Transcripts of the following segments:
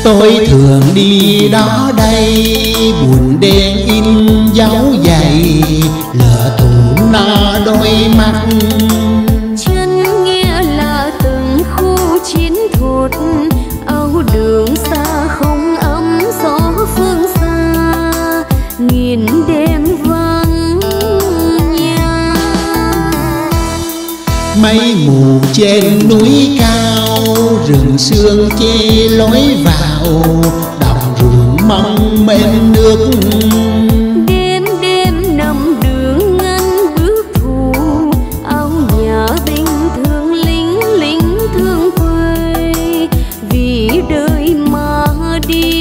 Tôi thường đi đó đây, buồn đen in dấu dày, lửa thủ nó đôi mắt. Chân nghe là từng khu chiến thuật, âu đường xa không ấm gió phương xa, nghìn đêm vắng nhà. Mây mù trên núi cao, rừng sương che lối vào, đồng ruộng mong bên nước. Đêm đêm nằm đường ngăn bước thủ, áo nhà bình thường lính lính thương quê, vì đời mà đi.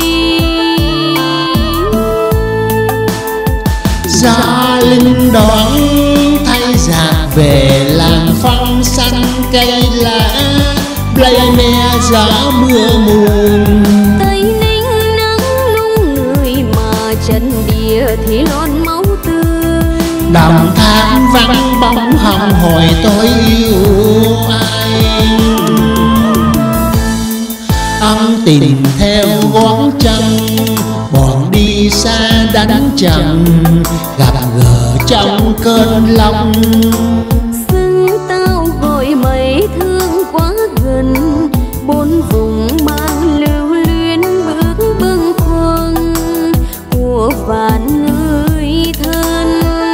Gia linh đón thay giặc về làng phong xanh cây lá, lây me gió mưa muôn. Tây Ninh nắng nung người mà chân địa thì lon máu tươi. Đồng tháp vắng bóng hồng hồi tôi yêu ai. Ân tình theo gót chân, bọn đi xa đánh trận, gặp gỡ trong cơn lòng. Xưng tao gọi mây thương quá gần, bốn vùng mang lưu luyến bước bâng khuâng của vạn người thân.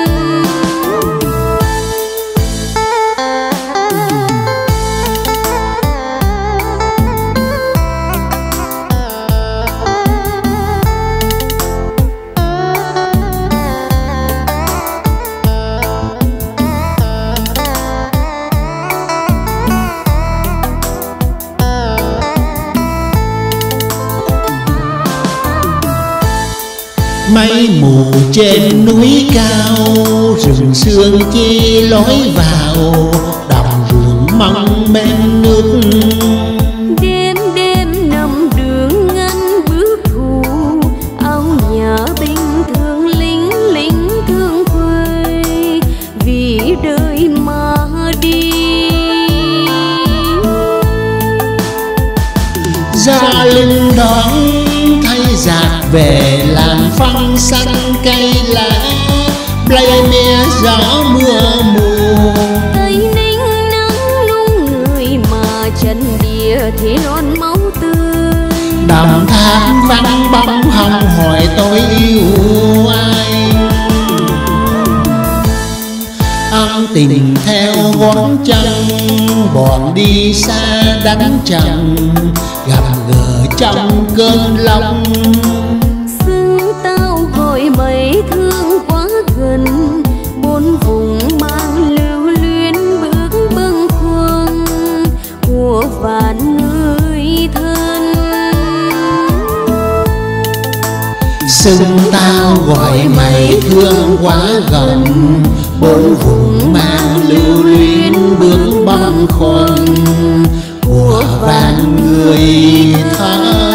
Mây mù trên núi cao, rừng sương che lối vào, đồng ruộng mong bên nước. Đêm đêm nằm đường ngăn bước thủ, áo nhà bình thường lính lính thương quê, vì đời mà đi. Gia linh đón thay giặc về làng phong xanh cây lá, lây me gió mưa mùa. Tây Ninh nắng nung người mà chân địa thì lon máu tươi. Đồng tháp vắng bóng hồng hỏi tôi yêu ai. Ân tình theo gót chân, bọn đi xa đánh trận, gặp gỡ trong cơn lòng. Xưng tao gọi mây thương quá gần, bốn vùng mang lưu luyến bước bâng khuâng của vạn người thân. Xưng tao gọi mày thương quá gần, bốn vùng mang lưu luyến bước bâng khuâng của vạn người thân.